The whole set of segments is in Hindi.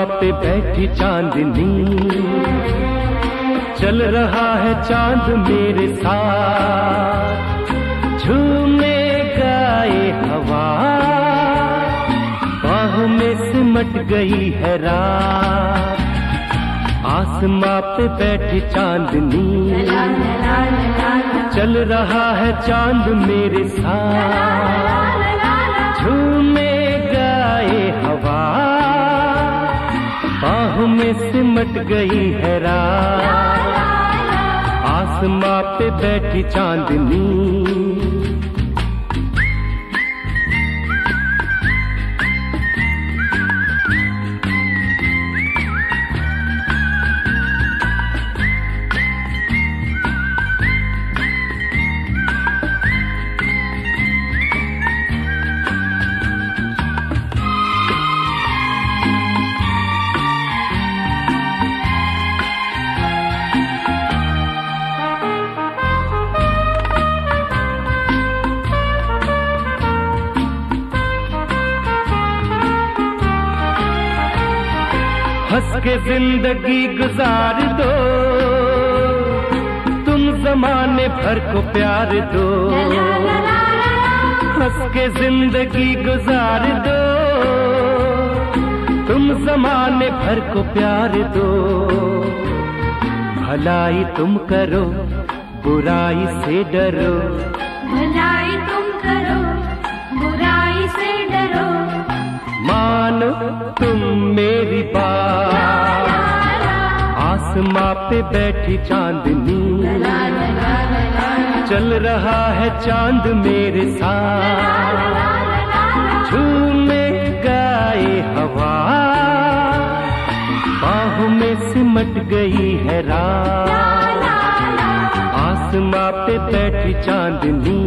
पे बैठी चांदनी, चल रहा है चांद मेरे साथ, झूमे गाए हवा, बाहों में सिमट गई है रात। आसमां पे बैठी चांदनी, चल रहा है चांद मेरे साथ, झूमे गाए हवा, बाहों में सिमट गई है रात। आसमां पे बैठी चांदनी, हंस के जिंदगी गुजार दो, तुम जमाने भर को प्यार दो। हंस के जिंदगी गुजार दो, तुम जमाने भर को प्यार दो। भलाई तुम करो, बुराई से डरो, भलाई तुम करो, बुराई से डरो। मानो तुम मेरी बात, आसमां पे बैठी चांदनी, चल रहा है चांद मेरे साथ, झूमे गाए हवा, बाहों में सिमट गई है रात। आसमां पे बैठी चांदनी,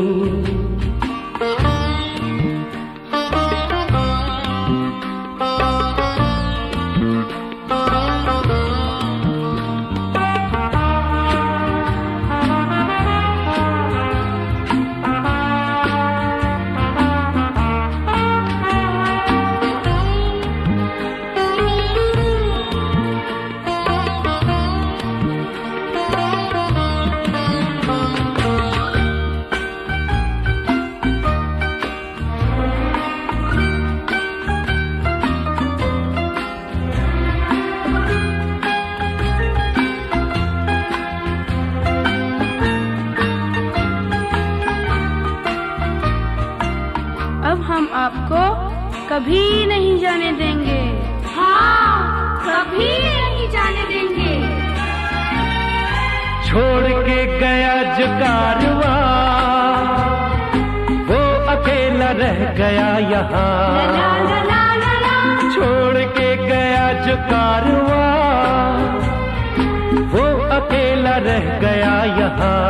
अब हम आपको कभी नहीं जाने देंगे। हाँ, कभी नहीं जाने देंगे। छोड़ के गया जो कारवां, वो अकेला रह गया यहाँ। छोड़ के गया जो कारवां, वो अकेला रह गया यहाँ।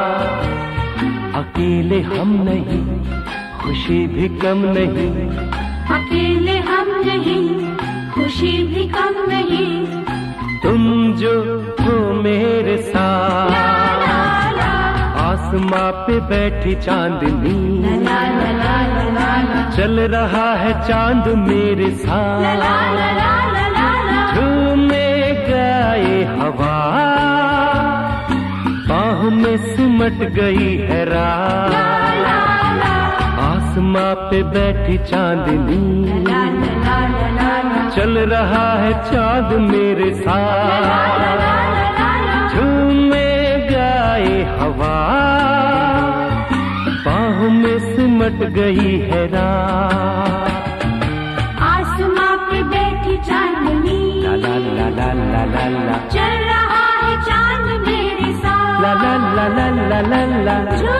अकेले हम नहीं, खुशी भी कम नहीं, अकेले हम नहीं, खुशी भी कम नहीं। तुम जो हो मेरे साथ, आसमां पे बैठी चांदनी, चल रहा है चांद मेरे साथ, झूमे गाए हवा, बाहों में सिमट गई है रात। आसमां पे बैठी चांदनी, चल रहा है चांद मेरे साथ, झूमे गाए हवा, बाहों में सिमट गई है रात। आसमां पे बैठी चांदनी, ला ला ला ला ला ला ला, चल रहा है चांद मेरे साथ, ला ला ला ला ला ला ला।